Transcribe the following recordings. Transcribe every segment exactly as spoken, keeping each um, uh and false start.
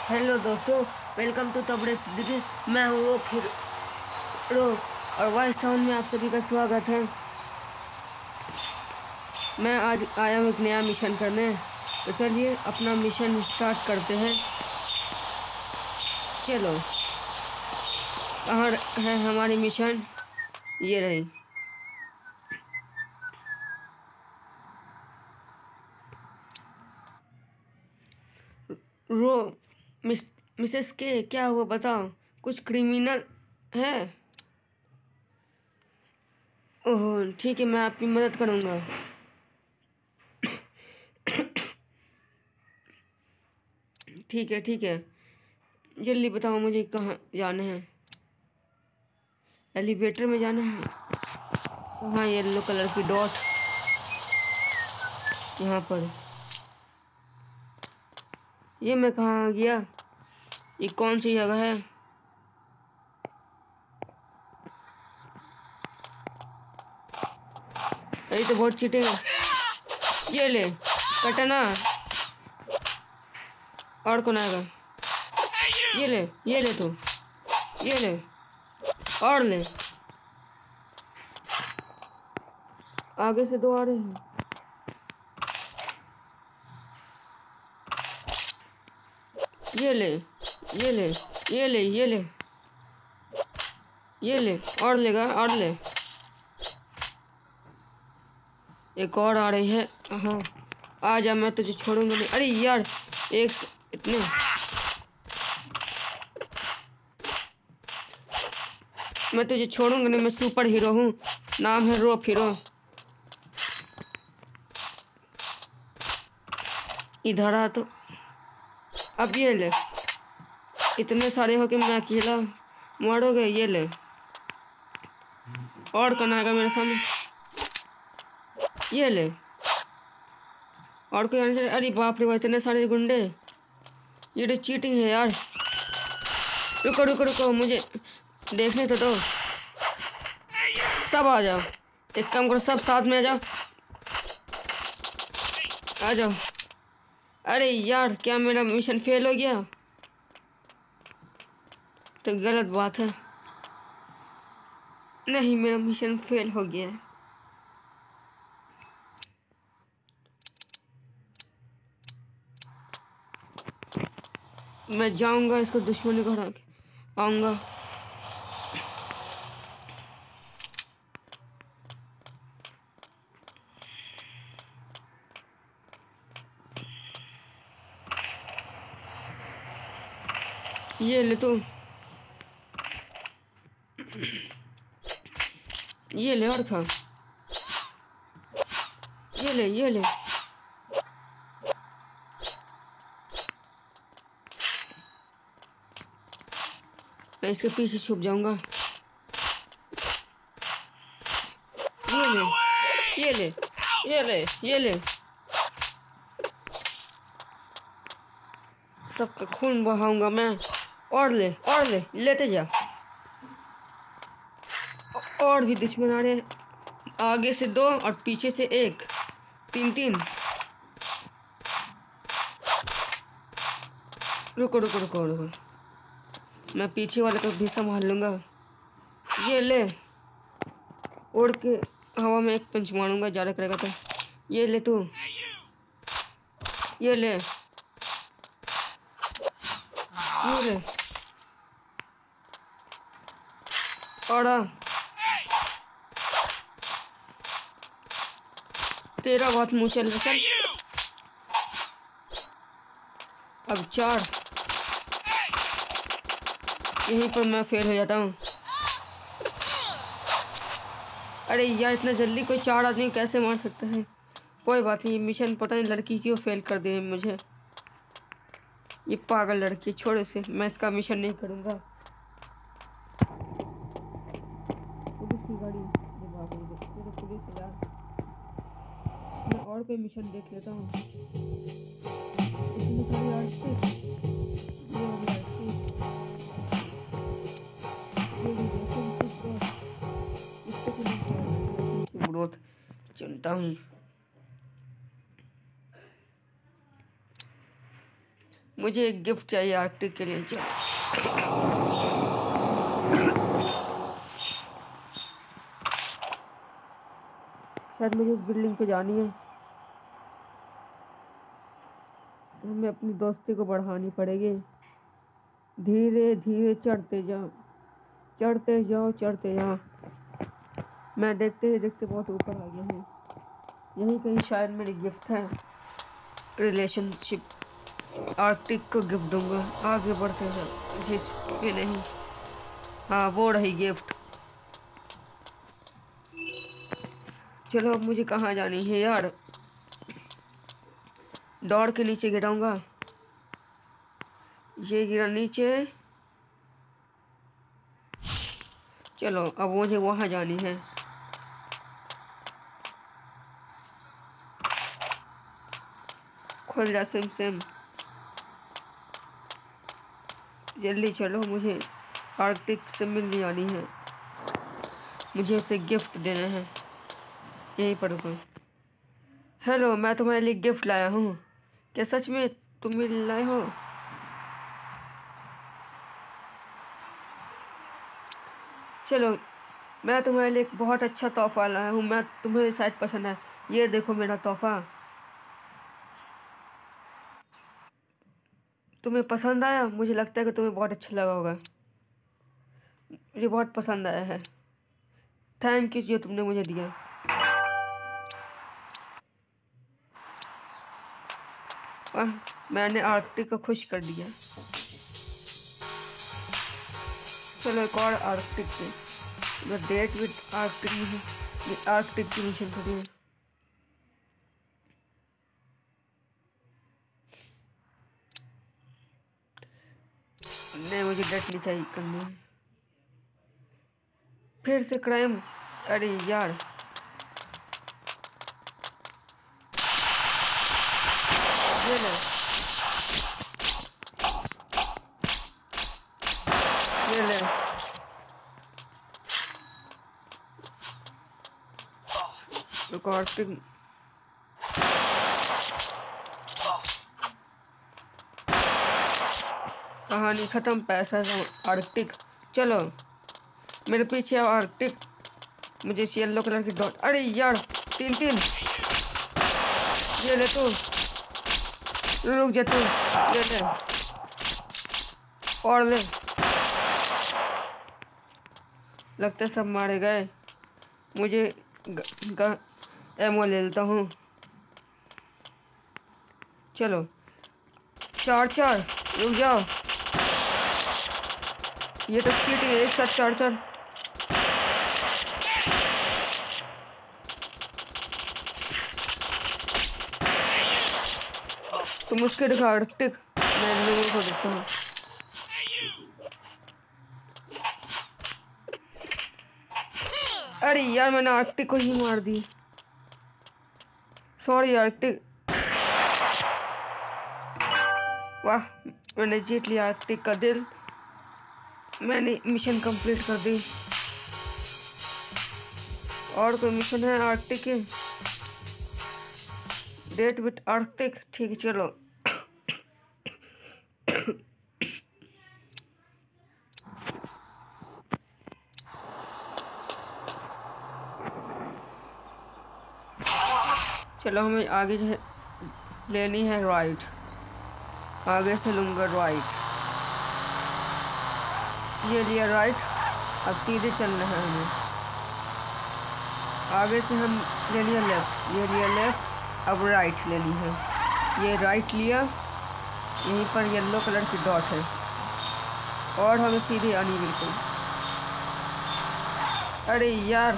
Hello दोस्तों, welcome to तबड़े Siddiqui. मैं हूँ वो फिर रो और वॉइस टाउन में आप सभी का स्वागत है। मैं आज आया हूँ एक नया मिशन करने, तो चलिए अपना मिशन स्टार्ट करते हैं। चलो, कहाँ है हमारी मिशन? ये रही। रो मिस मिसेस के क्या हुआ बताओ? कुछ क्रिमिनल है? ओह ठीक है, मैं आपकी मदद करूँगा। ठीक है ठीक है, जल्दी बताओ मुझे कहाँ जाना है। एलिवेटर में जाना है। हाँ, येलो कलर की डॉट यहाँ पर। ये मैं कहाँ आ गया? ये कौन सी जगह है? ये तो बहुत चीटिंग है। ये ले कटना। और कौन आएगा? ये ले ये ले तू, ये ले और ले। आगे से दो आ रहे हैं। ये ले ये ले ये ले ये ले ये ले और लेगा और ले। एक और आ रही है। हाँ आ जा, मैं तुझे छोड़ूंगा नहीं। अरे यार, एक इतने मैं तुझे छोड़ूंगा नहीं। मैं सुपर हीरो हूँ, नाम है रोप हीरो। इधर आ तो। अब ये ले, इतने सारे हो के मैं अकेला मरोगे। ये ले और कौन आएगा मेरे सामने? ये ले और कोई आने से। अरे बाप रे भाई, इतने सारे गुंडे। ये तो चीटिंग है यार। रुको रुको रुको, मुझे देखने तो दो। सब आ जाओ, एक काम करो, सब साथ में आ जाओ। आ जाओ। अरे यार, क्या मेरा मिशन फेल हो गया? तो गलत बात है। नहीं, मेरा मिशन फेल हो गया है। मैं जाऊंगा, इसको दुश्मनी को हरा के आऊंगा। ये ले तू, ये ले और खा। ये ले ये ले मैं इसके पीछे छुप जाऊंगा। ये ले ये ले ये ले ये ले सबका खून बहाऊंगा मैं। और ले और ले लेते जा। और भी दुश्मन आ रहे हैं, आगे से दो और पीछे से एक, तीन तीन। रुको रुको रुको रुको, मैं पीछे वाले को भी संभाल लूंगा। ये ले, उड़ के हवा में एक पंच मारूंगा, ज़्यादा करेगा तो। ये ले तू, ये ले ये ले और आ। तेरा बहुत मुँह चल रहा। चल अब चार। यहीं पर मैं फेल हो जाता हूँ। अरे यार, इतना जल्दी कोई चार आदमी कैसे मार सकता है? कोई बात नहीं, मिशन पता नहीं लड़की क्यों फेल कर दे मुझे। ये पागल लड़की, छोड़ इसे, मैं इसका मिशन नहीं करूँगा। पुलिस की गाड़ी, ये बाप रे, ये तो पुलिस है यार। मैं और कोई मिशन देख लेता हूँ। इतनी सारी आर्टिस्ट, ये हो गया आर्टिस्ट, ये भी देखो इसको, इसको पुलिस ग्रोथ चुनता हूँ। मुझे एक गिफ्ट चाहिए आर्कटिक के लिए। चलो शायद मुझे उस बिल्डिंग पे जानी है। हमें अपनी दोस्ती को बढ़ानी पड़ेगी। धीरे धीरे चढ़ते जाओ, चढ़ते जाओ, चढ़ते जाओ। मैं देखते ही देखते बहुत ऊपर आ गया हूँ। यही कहीं शायद मेरी गिफ्ट है। रिलेशनशिप आर्कटिक को गिफ्ट दूंगा। आगे बढ़ते हैं जिसमें नहीं। हाँ, वो रही गिफ्ट। चलो अब मुझे कहाँ जानी है यार। दौड़ के नीचे गिराऊंगा। ये गिरा नीचे। चलो अब मुझे वहाँ जानी है। खुल जा सिम सिम, जल्दी चलो। मुझे आर्कटिक से मिलनी आनी है। मुझे उसे गिफ्ट देना है। यहीं पर रुको। हेलो, मैं तुम्हारे लिए गिफ्ट लाया हूँ। क्या सच में तुम मिल लाए हो? चलो, मैं तुम्हारे लिए एक बहुत अच्छा तोहफा लाया हूँ। मैं तुम्हें शायद पसंद है। ये देखो मेरा तोहफा। तुम्हें पसंद आया? मुझे लगता है कि तुम्हें बहुत अच्छा लगा होगा। मुझे बहुत पसंद आया है। थैंक यू जो तुमने मुझे दिया। वाह, मैंने आर्कटिक को खुश कर दिया। चलो एक और आर्कटिक पे डेट विद आर्कटिक में आर्कटिक की मिशन करी है। नहीं, मुझे डेट नहीं चाहिए करनी है। फिर से क्राइम। अरे यार, ये ले, ये ले। रुको, आर्कटिक कहानी खत्म। पैसा आर्कटिक। चलो मेरे पीछे आओ आर्कटिक। मुझे इस येलो कलर की डॉट। अरे यार, तीन तीन। ये ले तू, रुक जा तू। ले ले और ले। लगता है सब मारे गए। मुझे ग, ग, एमओ ले लेता हूँ। चलो चार चार। रुक जाओ, ये तो चीटिंग है। एक साथ चार चार। तुम उसके दिखा आर्कटिक, मैं लोगों को देखता हूँ। अरे यार, मैंने आर्कटिक को ही मार दी। Sorry Arctic. वाह, मैंने जीत लिया आर्कटिक का दिल। मैंने मिशन कंप्लीट कर दी। और कोई मिशन है आर्कटिक के? Date with Arctic. ठीक है, चलो। चलो हमें आगे जो है लेनी है राइट। आगे से लूँगा राइट। ये लिया राइट। अब सीधे चलना है हमें। आगे से हम ले लिया लेफ्ट। ये लिया लेफ्ट। अब राइट लेनी है। ये राइट लिया। यहीं पर येलो कलर की डॉट है और हमें सीधे आनी बिल्कुल। अरे यार,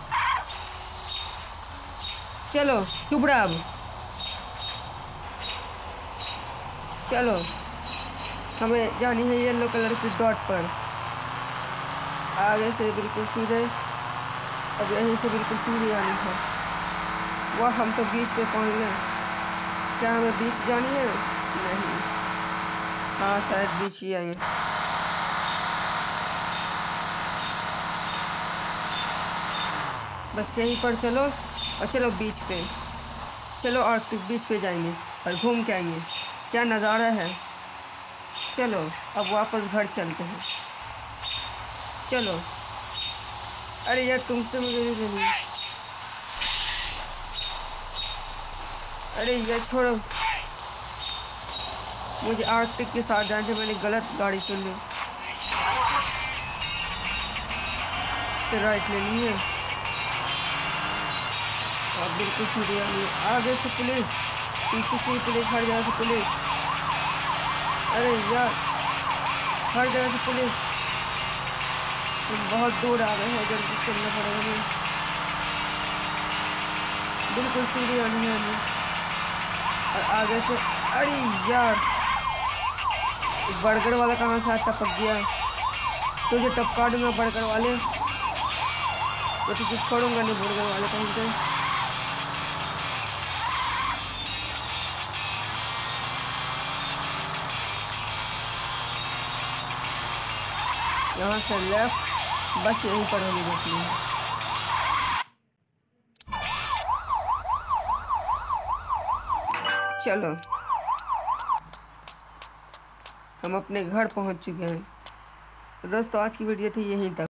चलो टुकड़ा। अब चलो हमें जानी है येलो कलर की डॉट पर। आगे से बिल्कुल सीधे। अब यहीं से बिल्कुल सीधे आनी है। वाह, हम तो बीच पे पहुंच गए। क्या हमें बीच जानी है? नहीं, हाँ शायद बीच ही आएंगे। बस यहीं पर चलो और चलो बीच पे। चलो आर्कटिक बीच पे जाएंगे और घूम के आएंगे। क्या नज़ारा है। चलो अब वापस घर चलते हैं। चलो। अरे यार तुमसे मुझे नहीं लेनी। अरे यार छोड़ो, मुझे आर्कटिक के साथ जाने थे, मैंने गलत गाड़ी चुन ली। से राइट लेनी है। अब बिल्कुल सीधे आनी है। आगे से पुलिस, पीछे से पुलिस, हर जगह से पुलिस। अरे यार हर जगह से पुलिस। तुम बहुत दूर आ गए हो, जल्दी चलना पड़ेगा हमें। बिल्कुल सीधे आनी है हमें। और आगे से, अरे यार बर्गर वाला कहाँ से टपक गया। तुझे टपका दूंगा बर्गर वाले, तो तुझे छोड़ूंगा नहीं बर्गर वाले कहीं पे। यहाँ से लेफ्ट, बस यहीं पर होगी रोकनी है। चलो हम अपने घर पहुंच चुके हैं। तो दोस्तों आज की वीडियो थी यहीं तक।